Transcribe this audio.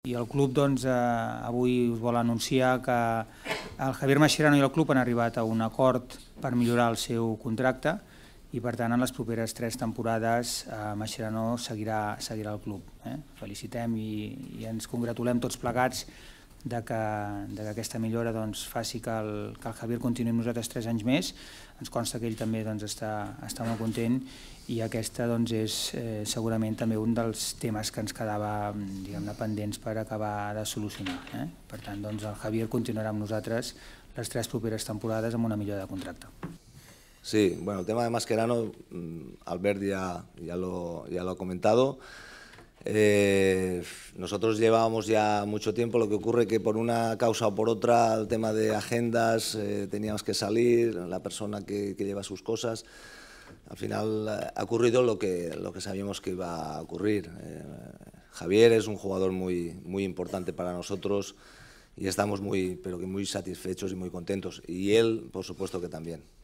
I el club avui us vol anunciar que el Javier Mascherano i el club han arribat a un acord per millorar el seu contracte i per tant en les properes 3 temporades Mascherano seguirà al club. Felicitem i ens congratulem tots plegats que aquesta millora faci que el Javier continuï amb nosaltres 3 anys més. Ens consta que ell també està molt content i aquesta és segurament també un dels temes que ens quedava pendents per acabar de solucionar. Per tant, el Javier continuarà amb nosaltres les 3 properes temporades amb una millora de contracte. Sí, bueno, el tema de Mascherano, Albert ya lo ha comentado. Nosotros llevábamos ya mucho tiempo, lo que ocurre que por una causa o por otra, el tema de agendas, teníamos que salir, la persona que lleva sus cosas, al final ha ocurrido lo que sabíamos que iba a ocurrir. Javier es un jugador muy importante para nosotros y estamos muy satisfechos y muy contentos, y él, por supuesto que también.